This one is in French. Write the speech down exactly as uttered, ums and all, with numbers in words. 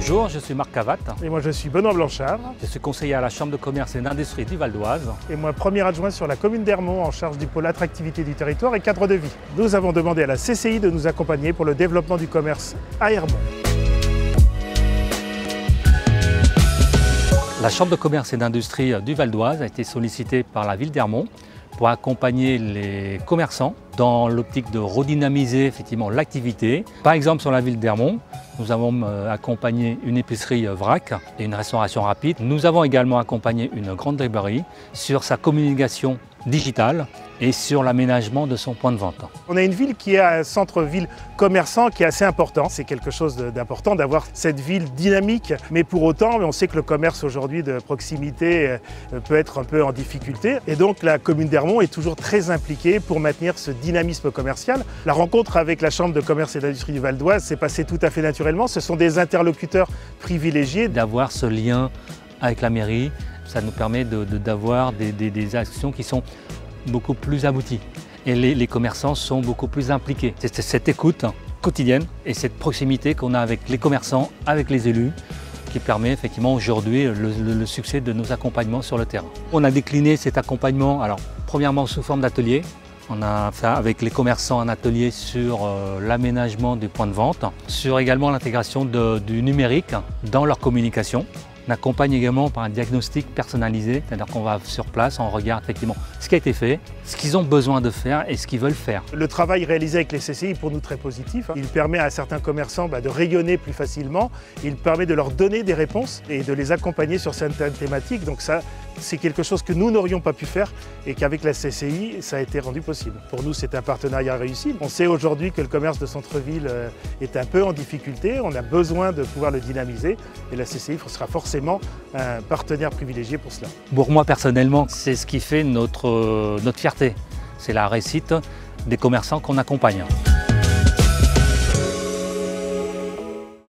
Bonjour, je suis Marc Cavatte. Et moi je suis Benoît Blanchard. Je suis conseiller à la Chambre de commerce et d'industrie du Val d'Oise. Et moi premier adjoint sur la commune d'Ermont en charge du pôle attractivité du territoire et cadre de vie. Nous avons demandé à la C C I de nous accompagner pour le développement du commerce à Ermont. La Chambre de commerce et d'industrie du Val d'Oise a été sollicitée par la ville d'Ermont pour accompagner les commerçants dans l'optique de redynamiser effectivement l'activité. Par exemple, sur la ville d'Ermont, nous avons accompagné une épicerie vrac et une restauration rapide. Nous avons également accompagné une grande librairie sur sa communication digitale et sur l'aménagement de son point de vente. On a une ville qui est un centre-ville commerçant qui est assez important. C'est quelque chose d'important d'avoir cette ville dynamique, mais pour autant, on sait que le commerce aujourd'hui de proximité peut être un peu en difficulté. Et donc la commune d'Ermont est toujours très impliquée pour maintenir ce dynamisme commercial. La rencontre avec la Chambre de commerce et d'industrie du Val d'Oise s'est passée tout à fait naturellement. Ce sont des interlocuteurs privilégiés. D'avoir ce lien avec la mairie, ça nous permet d'avoir de, de, des, des, des actions qui sont beaucoup plus abouties. Et les, les commerçants sont beaucoup plus impliqués. C'est cette écoute quotidienne et cette proximité qu'on a avec les commerçants, avec les élus, qui permet effectivement aujourd'hui le, le, le succès de nos accompagnements sur le terrain. On a décliné cet accompagnement, alors premièrement sous forme d'atelier. On a fait avec les commerçants un atelier sur euh, l'aménagement du point de vente, sur également l'intégration du numérique dans leur communication. On accompagne également par un diagnostic personnalisé, c'est-à-dire qu'on va sur place, on regarde effectivement ce qui a été fait, ce qu'ils ont besoin de faire et ce qu'ils veulent faire. Le travail réalisé avec les C C I est pour nous très positif. Il permet à certains commerçants bah, de rayonner plus facilement, il permet de leur donner des réponses et de les accompagner sur certaines thématiques. Donc ça, c'est quelque chose que nous n'aurions pas pu faire et qu'avec la C C I, ça a été rendu possible. Pour nous, c'est un partenariat réussi. On sait aujourd'hui que le commerce de centre-ville est un peu en difficulté, on a besoin de pouvoir le dynamiser et la C C I sera forcément un partenaire privilégié pour cela. Pour moi personnellement, c'est ce qui fait notre, notre fierté. C'est la réussite des commerçants qu'on accompagne.